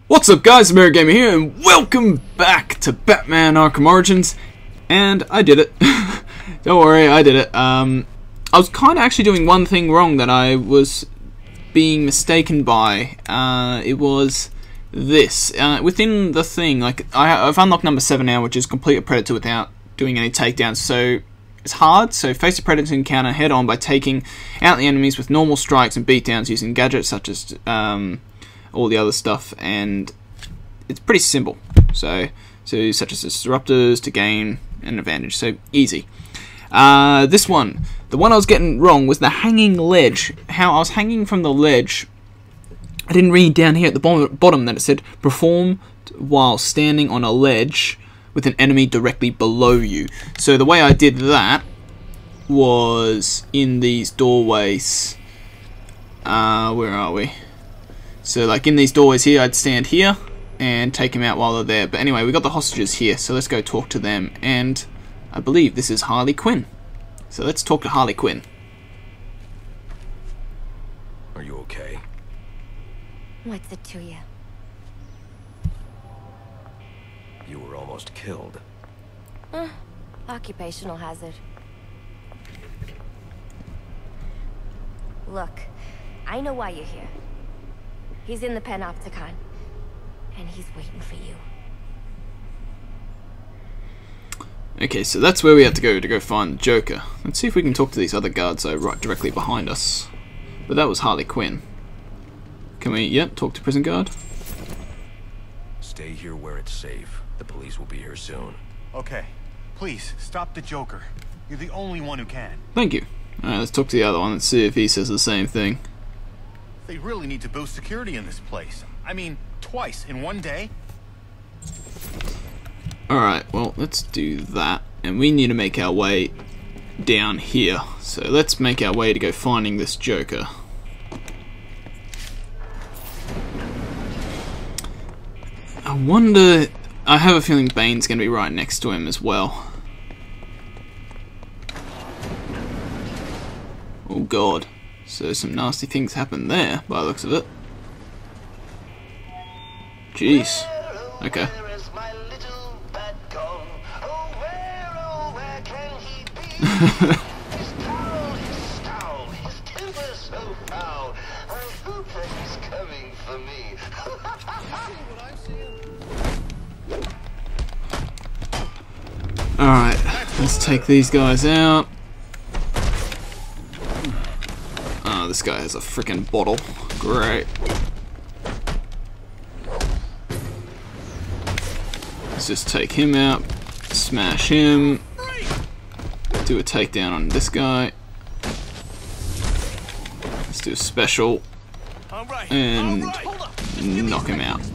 What's up guys, Gamer here, and welcome back to Batman Arkham Origins. And I did it. Don't worry, I did it. I was kind of actually doing one thing wrong that I was being mistaken by. It was this. Within the thing, like, I've unlocked number 7 now, which is complete a Predator without doing any takedowns. So it's hard, so face a Predator encounter head on by taking out the enemies with normal strikes and beatdowns using gadgets such as all the other stuff, and it's pretty simple. So such as disruptors to gain an advantage. So easy. This one, the one I was getting wrong was the hanging ledge. How I was hanging from the ledge, I didn't read down here at the bottom that it said perform while standing on a ledge with an enemy directly below you. So the way I did that was in these doorways. Where are we? So like in these doorways here, I'd stand here and take them out while they're there. But anyway, we got the hostages here, so let's go talk to them. And I believe this is Harley Quinn. So let's talk to Harley Quinn. Are you okay? What's it to you? You were almost killed. Occupational hazard. Look, I know why you're here. He's in the Panopticon, and he's waiting for you. Okay, so that's where we have to go find the Joker. Let's see if we can talk to these other guards that are right directly behind us. But that was Harley Quinn. Can we, talk to prison guard? Stay here where it's safe. The police will be here soon. Okay. Please, stop the Joker. You're the only one who can. Thank you. Alright, let's talk to the other one and see if he says the same thing. They really need to boost security in this place. I mean, twice in one day? Alright, well, let's do that. And we need to make our way down here. So let's make our way to go finding this Joker. I wonder... I have a feeling Bane's going to be right next to him as well. Oh god. So some nasty things happen there, by the looks of it. Jeez. Okay. Where is my little bat gone? Oh, where can he be? His scowl, his temper so foul. I hope that he's coming for me. Alright, let's take these guys out. Oh, this guy has a freaking bottle. Great. Let's just take him out, smash him, do a takedown on this guy. Let's do a special and knock him out.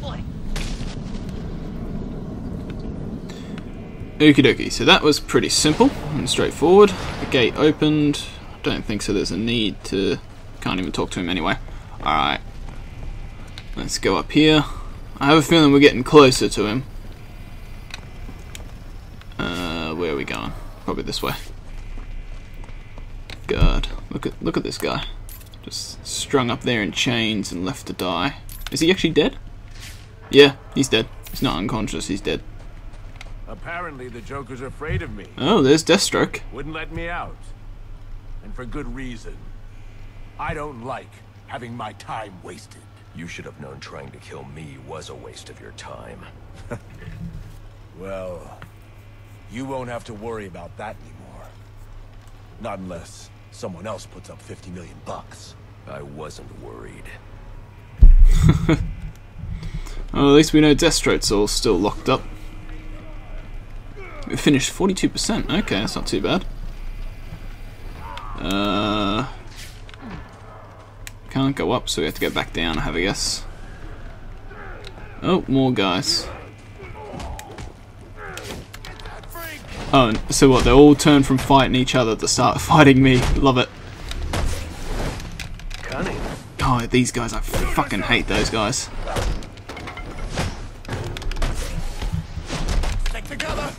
Okie dokie, so that was pretty simple and straightforward. The gate opened. Don't think so there's a need to... Can't even talk to him anyway. Alright. Let's go up here. I have a feeling we're getting closer to him. Where are we going? Probably this way. God, look at this guy. Just strung up there in chains and left to die. Is he actually dead? Yeah, he's dead. He's not unconscious, he's dead. Apparently the Joker's afraid of me. Oh, there's Deathstroke. Wouldn't let me out. And for good reason. I don't like having my time wasted. You should have known trying to kill me was a waste of your time. Well, you won't have to worry about that anymore. Not unless someone else puts up 50 million bucks. I wasn't worried. Well, at least we know Deathstroke's all still locked up. We finished 42%. Okay, that's not too bad. Can't go up, so we have to go back down, I have a guess. Oh, more guys. Oh, so what, they all turn from fighting each other to start fighting me. Love it. Cunning. Oh, these guys, I fucking hate those guys. Stick together!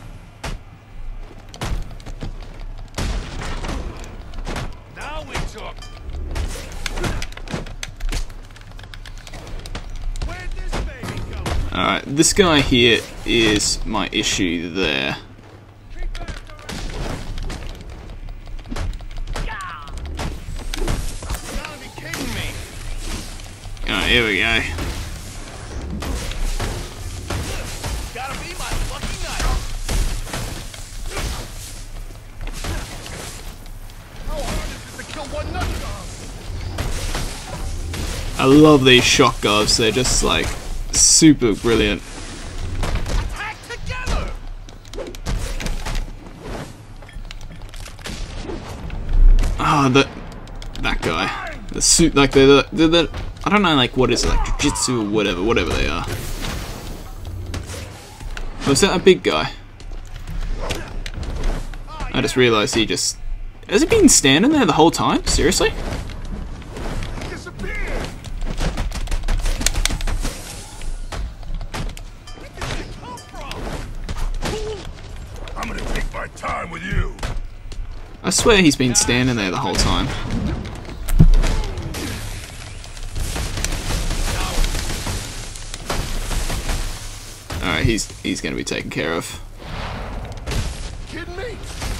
Now we talk! Where'd this baby come Alright, this guy here is my issue there. Alright, here we go. Gotta be my lucky night. How hard is it to kill one nut dog? I love these shock gloves, they're just like super brilliant. Attack together. Ah, that guy. The suit, like the I don't know, like what is it, like jujitsu or whatever they are. Was that a big guy? I just realised he just... Has he been standing there the whole time? Seriously? Disappear. Where did they come from? I'm gonna take my time with you. I swear he's been standing there the whole time. Alright, he's gonna be taken care of. Kidding me?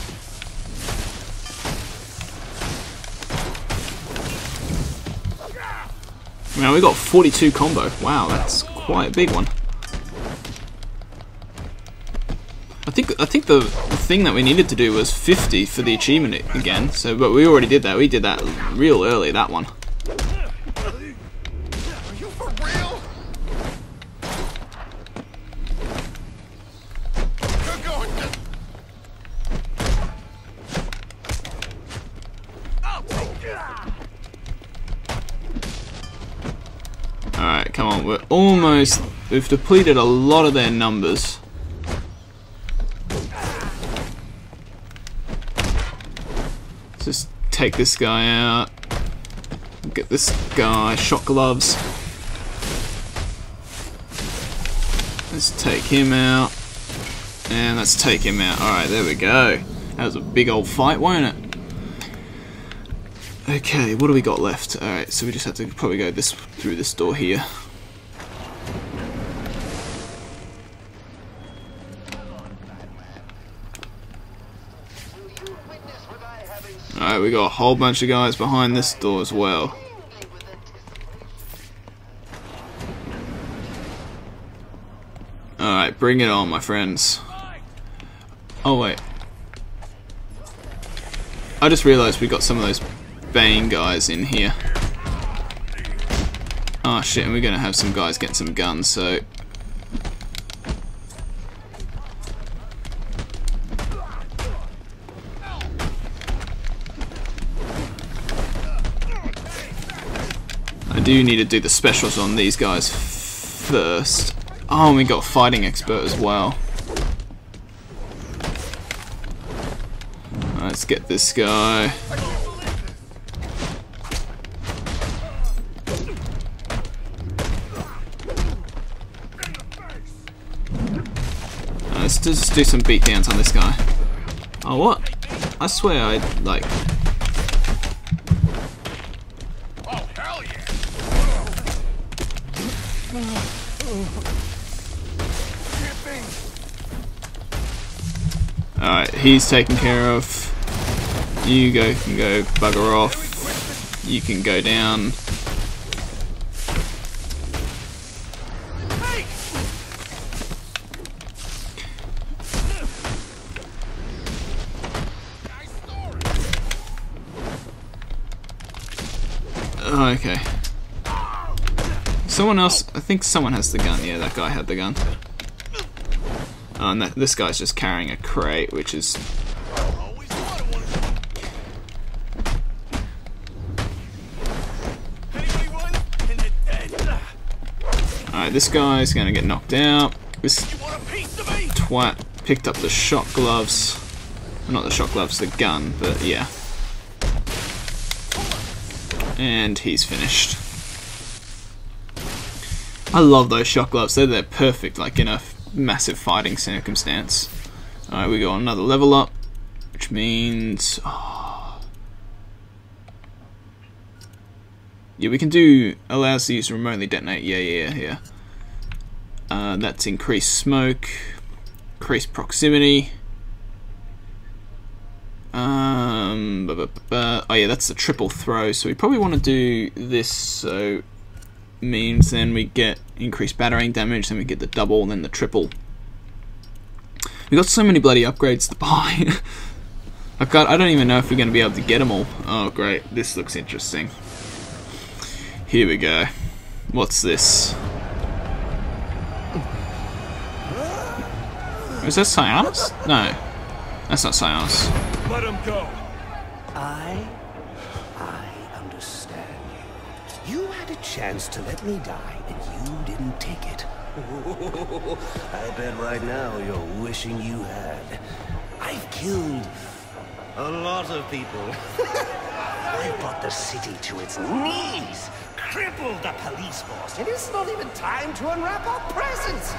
Now we got 42 combo. Wow, that's quite a big one. I think the thing that we needed to do was 50 for the achievement again. So, but we already did that. We did that real early. That one. Are you for real? You're going to... Alright, come on. We've depleted a lot of their numbers. Just take this guy out. Get this guy. Shock gloves. Let's take him out. And let's take him out. Alright, there we go. That was a big old fight, wasn't it? Okay, what do we got left? Alright, so we just have to probably go through this door here. Alright, we got a whole bunch of guys behind this door as well. Alright, bring it on, my friends. Oh, wait. I just realised we got some of those Bane guys in here. Oh shit, and we're gonna have some guys get some guns, so... I do need to do the specials on these guys first. Oh, and we got a fighting expert as well. Let's get this guy. Let's just do some beatdowns on this guy. Oh, what? I swear I, like... Oh, hell yeah! Alright, he's taken care of. You can go bugger off. You can go down. Oh, okay. Someone else, I think someone has the gun. Yeah, that guy had the gun. Oh, and this guy's just carrying a crate, which is... Alright, this guy's gonna get knocked out. This twat picked up the shock gloves. Well, not the shock gloves, the gun, but yeah. And he's finished. I love those shock gloves. They're perfect, like in a massive fighting circumstance. Alright, we got another level up, which means... Oh. Yeah, we can do... Allows to use remotely detonate. Yeah. That's increased smoke, increased proximity. Oh yeah, that's the triple throw, so we probably want to do this, so means then we get increased battering damage, then we get the double, and then the triple. We got so many bloody upgrades to buy. I don't even know if we're going to be able to get them all. Oh great, this looks interesting. Here we go. What's this? Is that Cyanus? No, that's not Cyanus. Let him go. I understand you. You had a chance to let me die, and you didn't take it. I bet right now you're wishing you had. I've killed a lot of people. I brought the city to its knees, crippled the police force, and it's not even time to unwrap our presents.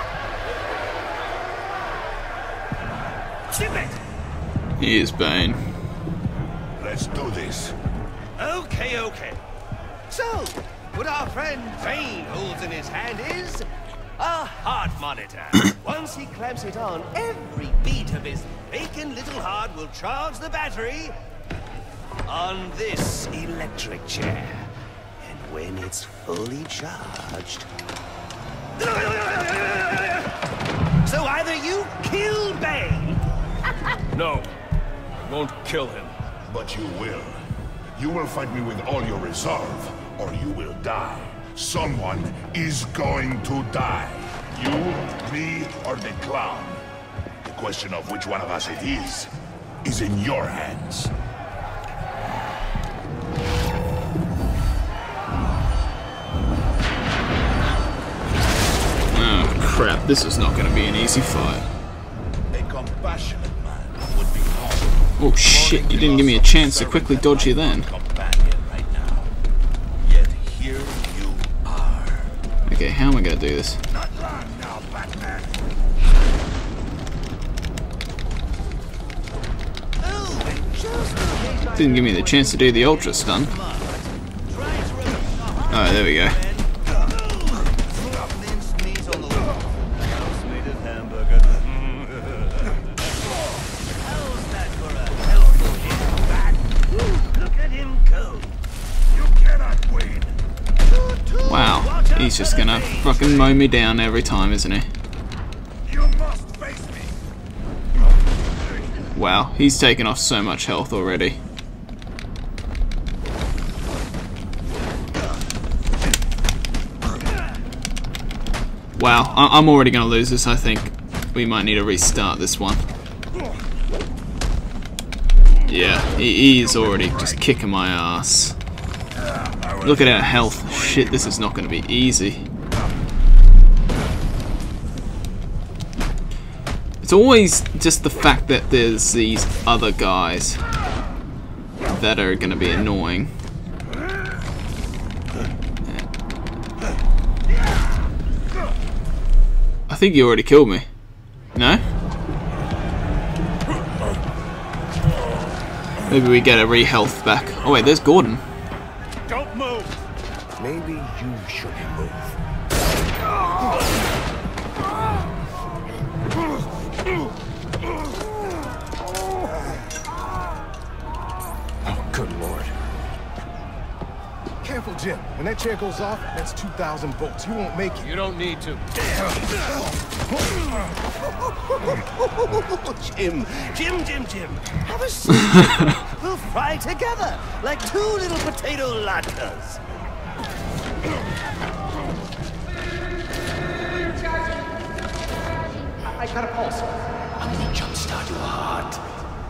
Ship it! Here's Bane. Let's do this. Okay. So, what our friend Bane holds in his hand is a heart monitor. Once he clamps it on, every beat of his bacon little heart will charge the battery on this electric chair. And when it's fully charged... So either you kill Bane... No, won't kill him. But you will. You will fight me with all your resolve, or you will die. Someone is going to die. You, me, or the clown. The question of which one of us it is in your hands. Oh crap, this is not going to be an easy fight. A compassionate man would be hard. Oh shit, you didn't give me a chance to quickly dodge you then. Right now. Yet here you are. Okay, how am I going to do this? Not long now, Batman. Didn't give me the chance to do the ultra stun. Oh, there we go. Wow, he's just gonna fucking mow me down every time, isn't he? Wow, he's taken off so much health already. Wow, I'm already gonna lose this, I think. We might need to restart this one. Yeah, he is already just kicking my ass. Look at our health. Shit, this is not going to be easy. It's always just the fact that there's these other guys that are going to be annoying. I think you already killed me. No? Maybe we get a re-health back. Oh wait, there's Gordon. Don't move. Maybe you should move. Oh, good lord. Careful, Jim. When that chair goes off, that's 2,000 volts. You won't make it. You don't need to. Jim. Have a seat. We'll fry together like two little potato latkes. I got a pulse. I'm gonna jumpstart your heart.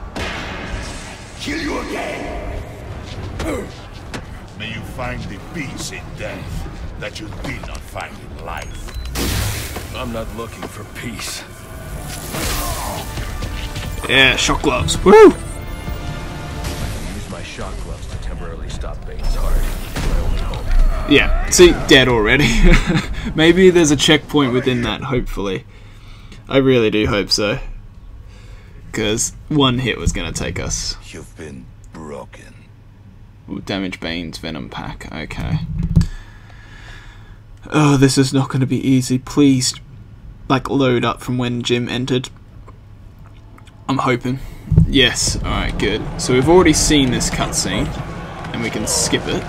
Kill you again. May you find the peace in death that you did not find in life. I'm not looking for peace. Yeah, shock gloves. Woo! Use my shock gloves to temporarily stop Bane's heart. My only hope. Yeah, see, dead already. Maybe there's a checkpoint within that, hopefully. I really do hope so. Because one hit was going to take us. You've been broken. Ooh, damage Bane's Venom Pack, okay. Oh, this is not going to be easy. Please, like, load up from when Jim entered. I'm hoping. Yes, alright, good. So we've already seen this cutscene, and we can skip it.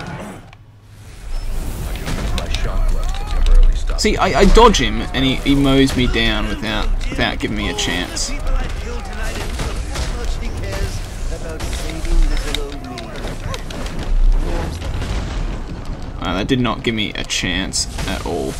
See, I dodge him, and he mows me down without giving me a chance. That did not give me a chance at all.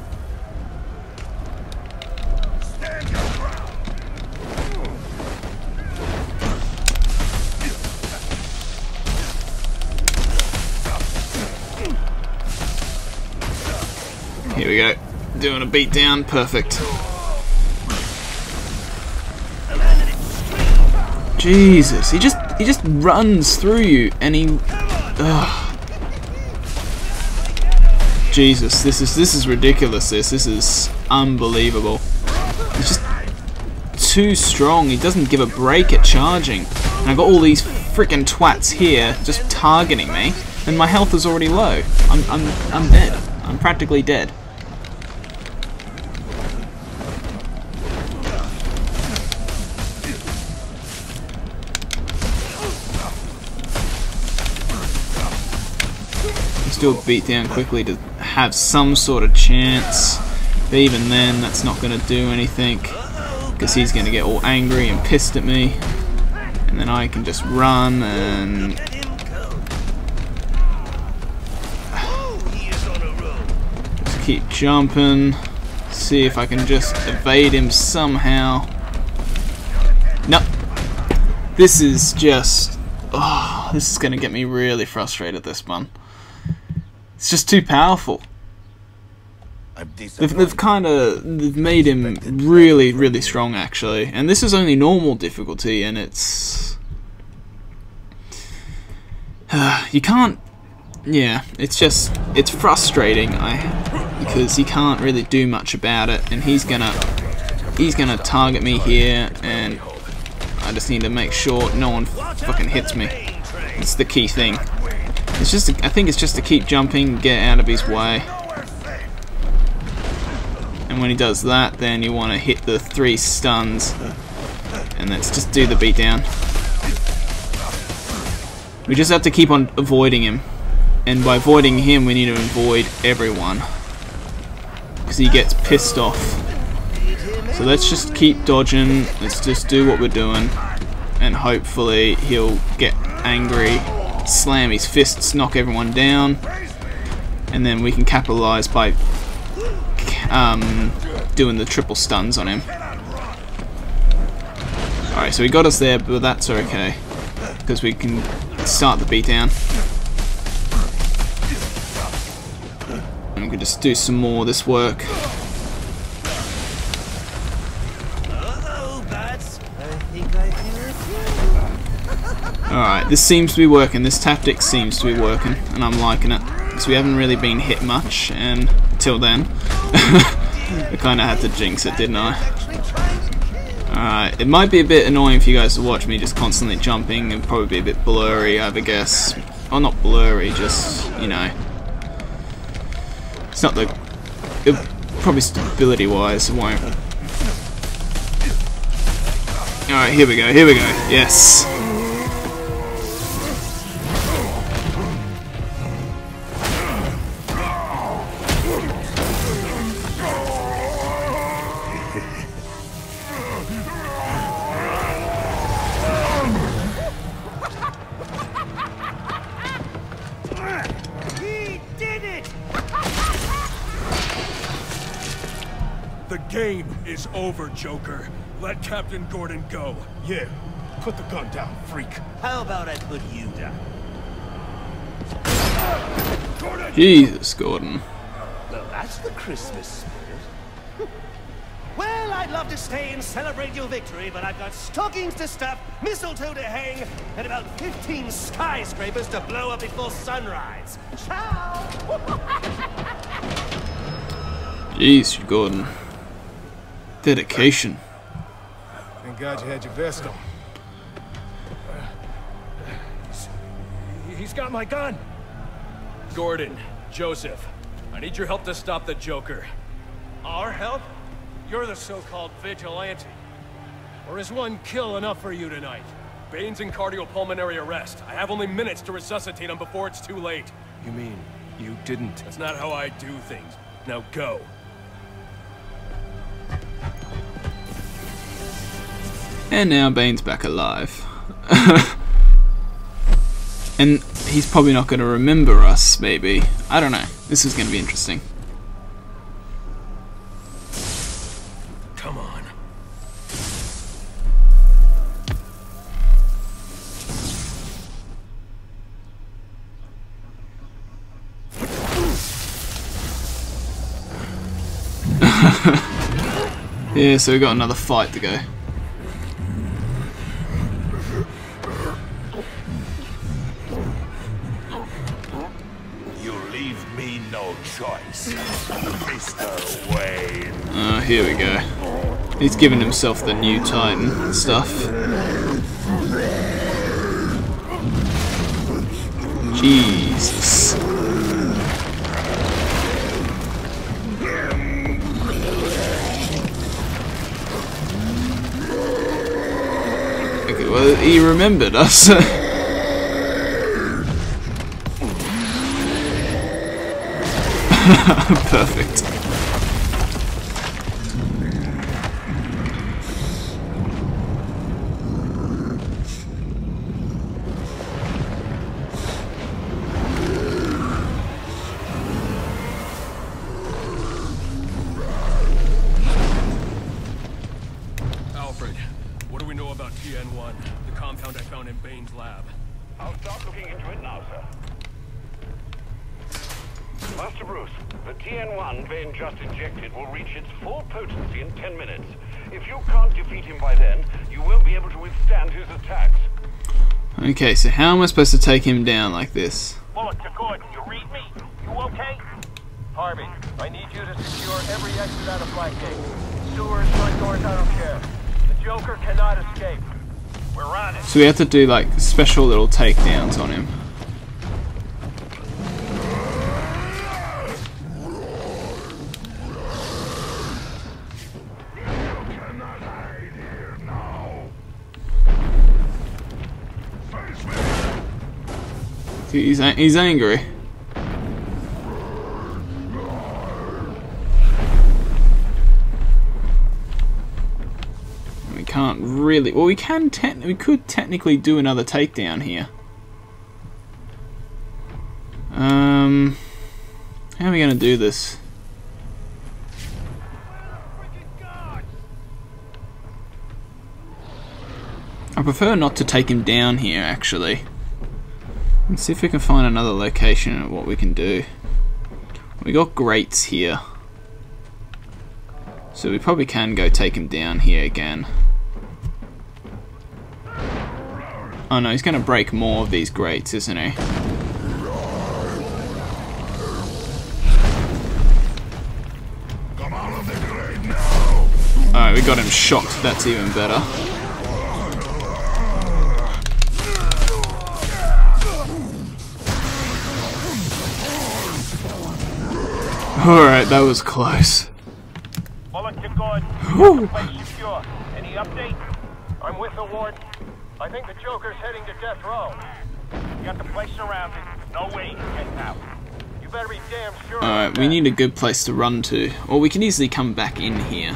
Here we go. Doing a beatdown. Perfect. Jesus, he just runs through you, and he. Ugh. Jesus, this is ridiculous. This is unbelievable. He's just too strong. He doesn't give a break at charging. And I've got all these freaking twats here just targeting me, and my health is already low. I'm dead. I'm practically dead. Let's do a beatdown quickly to have some sort of chance. But even then, that's not going to do anything, because he's going to get all angry and pissed at me, and then I can just run and just keep jumping, see if I can just evade him somehow. Nope. This is just, oh, this is going to get me really frustrated, this one. It's just too powerful. They've made him really strong, actually, and this is only normal difficulty, and it's you can't. Yeah, it's frustrating. Because he can't really do much about it, and he's gonna target me here, and I just need to make sure no one fucking hits me. It's the key thing. It's just, I think it's just to keep jumping, get out of his way. And when he does that, then you want to hit the 3 stuns, and let's just do the beatdown. We just have to keep on avoiding him, and by avoiding him, we need to avoid everyone, because he gets pissed off. So let's just keep dodging. Let's just do what we're doing, and hopefully he'll get angry, slam his fists, knock everyone down, and then we can capitalize by doing the triple stuns on him. Alright, so he got us there, but that's okay, because we can start the beatdown. And we can just do some more of this work. Alright, this seems to be working. This tactic seems to be working, and I'm liking it. Because we haven't really been hit much, and until then, I kind of had to jinx it, didn't I? Alright, it might be a bit annoying for you guys to watch me just constantly jumping, and probably be a bit blurry, I would guess. Well, not blurry, just, you know. It's not the... probably stability-wise, it won't. Alright, here we go, yes! The game is over, Joker. Let Captain Gordon go. Yeah, put the gun down, freak. How about I put you down? Jesus, Gordon. Well, that's the Christmas spirit. Well, I'd love to stay and celebrate your victory, but I've got stockings to stuff, mistletoe to hang, and about 15 skyscrapers to blow up before sunrise. Ciao! Jeez, Gordon. Dedication. Thank God you had your vest on. He's got my gun. Gordon, Joseph, I need your help to stop the Joker. Our help? You're the so-called vigilante. Or is one kill enough for you tonight? Bane's in cardiopulmonary arrest. I have only minutes to resuscitate him before it's too late. You mean you didn't? That's not how I do things. Now go. And now Bane's back alive. And he's probably not going to remember us, maybe. I don't know. This is going to be interesting. Come on. Yeah, so we've got another fight to go. You leave me no choice, Mr. Wayne. Oh, here we go. He's giving himself the new Titan stuff. Jesus. Okay, well, he remembered us. Perfect. Alfred, what do we know about TN1, the compound I found in Bane's lab? I'll start looking into it now, sir. Master Bruce, the TN1 Bane just injected will reach its full potency in 10 minutes. If you can't defeat him by then, you won't be able to withstand his attacks. Okay, so how am I supposed to take him down like this? Bullet to Gordon, you read me? You okay? Harvey, I need you to secure every exit out of Blackgate. Sewers, front doors, I don't care. The Joker cannot escape. We're on it. So we have to do like special little takedowns on him. He's angry. We can't really. Well, we can. We could technically do another takedown here. How are we gonna do this? I prefer not to take him down here, actually. Let's see if we can find another location of what we can do. We got grates here, so we probably can go take him down here again. Oh no, he's going to break more of these grates, isn't he? Alright, we got him shocked. That's even better. Alright, that was close. Bullet to Gordon. Place secure. Any update? I'm with the warden. I think the Joker's heading to death row. You got the place surrounded. No way you can get out. You better be damn sure. Alright, we need a good place to run to. Or we can easily come back in here.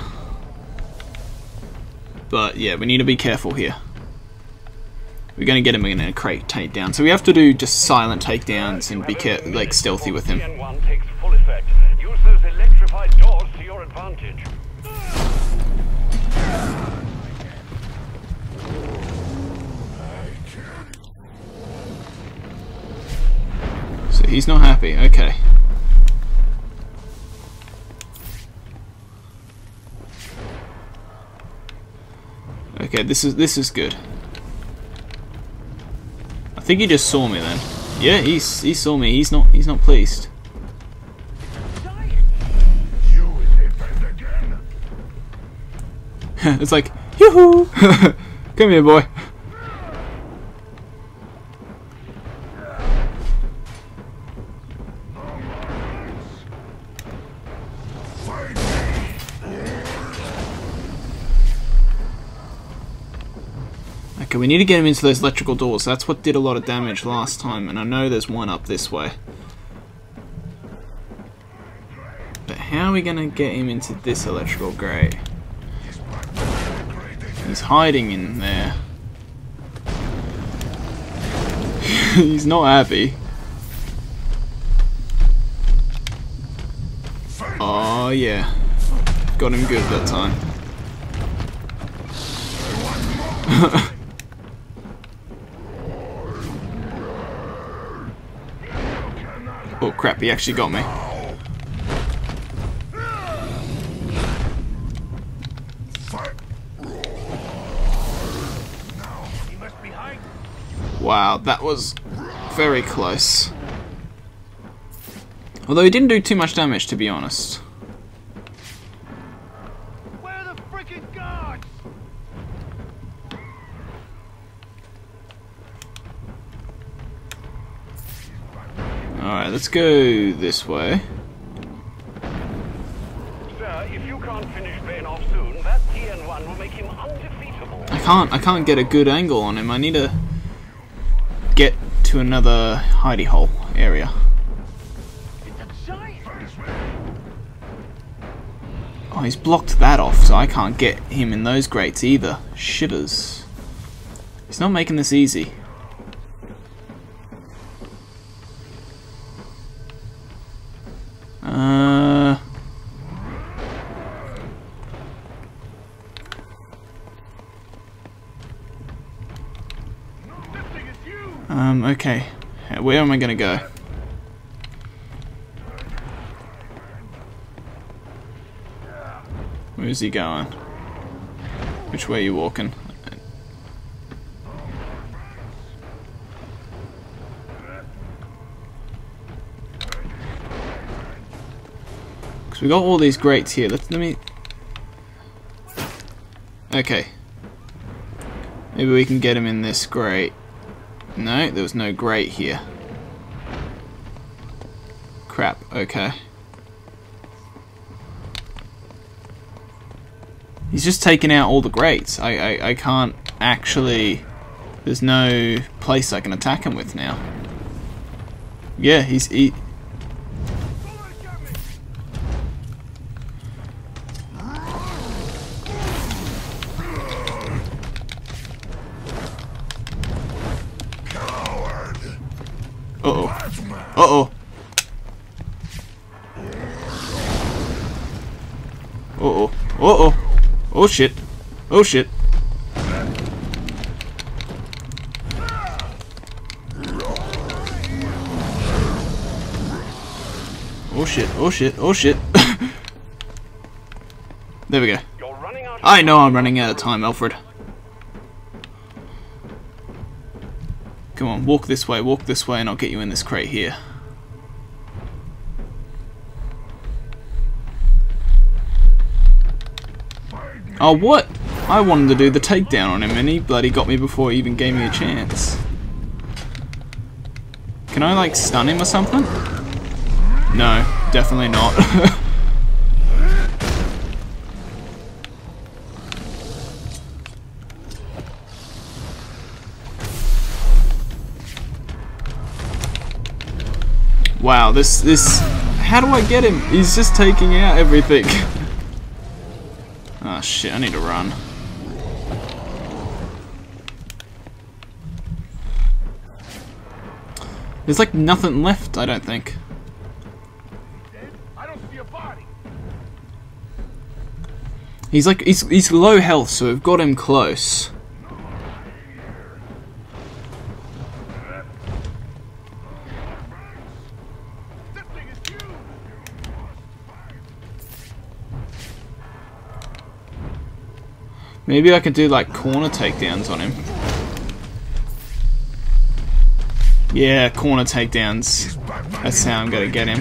But yeah, we need to be careful here. We're going to get him in a crate takedown. So we have to do just silent takedowns and be like stealthy with him. TN1 takes full effect. Use those electrified doors to your advantage. So he's not happy. Okay. Okay, this is good. I think he just saw me then. Yeah, he saw me. He's not pleased. It's like, yoo-hoo! Come here, boy. Okay, we need to get him into those electrical doors. That's what did a lot of damage last time, and I know there's one up this way. But how are we gonna get him into this electrical grate? He's hiding in there. He's not happy. Oh yeah. Got him good that time. Oh crap, he actually got me. Wow, that was very close. Although he didn't do too much damage, to be honest. Where are the freaking guards? Alright, let's go this way. Sir, if you can't finish Bane off soon, that TN1 will make him undefeatable. I can't get a good angle on him. I need to get to another hidey hole area. Oh, he's blocked that off, so I can't get him in those grates either. Shivers. He's not making this easy. Okay. Where am I gonna go? Where's he going? Which way are you walking? Because we got all these grates here. Let me... Okay. Maybe we can get him in this grate. No, there was no grate here. Crap, okay. He's just taken out all the grates. I can't actually... There's no place I can attack him with now. Yeah, he's... Uh-oh. Uh-oh. Uh-oh. Uh-oh. Oh shit. Oh shit. Oh shit. Oh shit. Oh shit. There we go. I know I'm running out of time, Alfred. Come on, walk this way, and I'll get you in this crate here. Oh, what? I wanted to do the takedown on him, and he bloody got me before he even gave me a chance. Can I, like, stun him or something? No, definitely not. Wow, this... How do I get him? He's just taking out everything. Oh shit, I need to run. There's like nothing left, I don't think. I don't see a body. He's like, he's low health, so we've got him close. Maybe I could do like corner takedowns on him. Yeah, corner takedowns. That's how I'm gonna get him.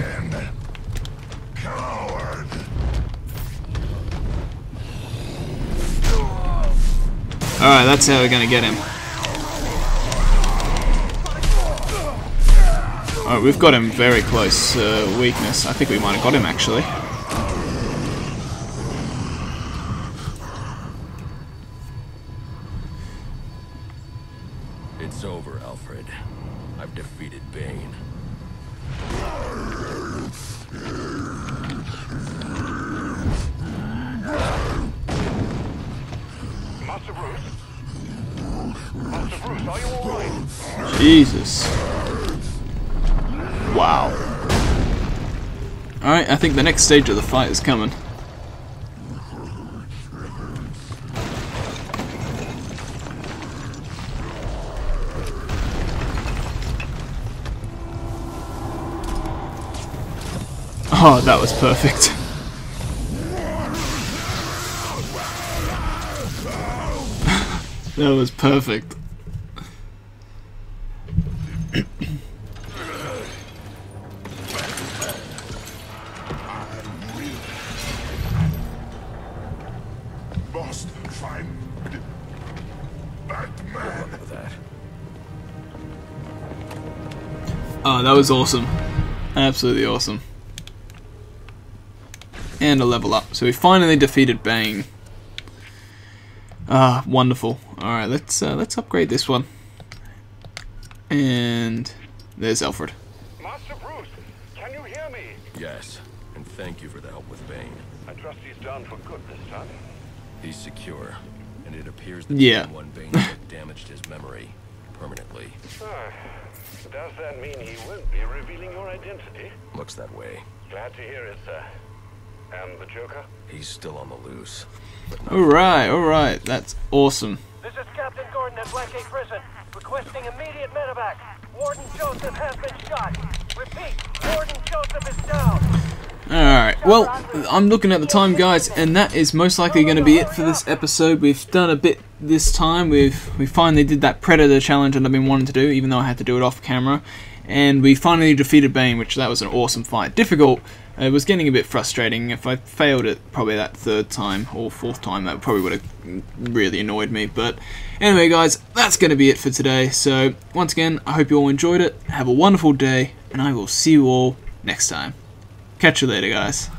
Alright, that's how we're gonna get him. Alright, we've got him very close. Weakness. I think we might have got him actually. It's over, Alfred. I've defeated Bane. Master Bruce? Master Bruce, are you alright? Jesus. Wow. Alright, I think the next stage of the fight is coming. Oh, that was perfect. That was perfect. Must find Batman. Oh, that was awesome. Absolutely awesome. And a level up. So we finally defeated Bane. Ah, wonderful. Alright, let's upgrade this one. And there's Alfred. Master Bruce, can you hear me? Yes, and thank you for the help with Bane. I trust he's done for good this time. He's secure, and it appears that one Bane damaged his memory permanently. Does that mean he won't be revealing your identity? Looks that way. Glad to hear it, sir. And the Joker? He's still on the loose. Alright, that's awesome. This is Captain Gordon at Blackgate Prison, requesting immediate medevac. Warden Joseph has been shot. Repeat, Warden Joseph is down. Alright, well, I'm looking at the time, guys, and that is most likely going to be it for this episode. We've done a bit this time. We finally did that Predator challenge that I've been wanting to do, even though I had to do it off camera. And we finally defeated Bane, which that was an awesome fight. Difficult. It was getting a bit frustrating. If I failed it probably that third time or fourth time, that probably would have really annoyed me. But anyway, guys, that's going to be it for today. So once again, I hope you all enjoyed it. Have a wonderful day, and I will see you all next time. Catch you later, guys.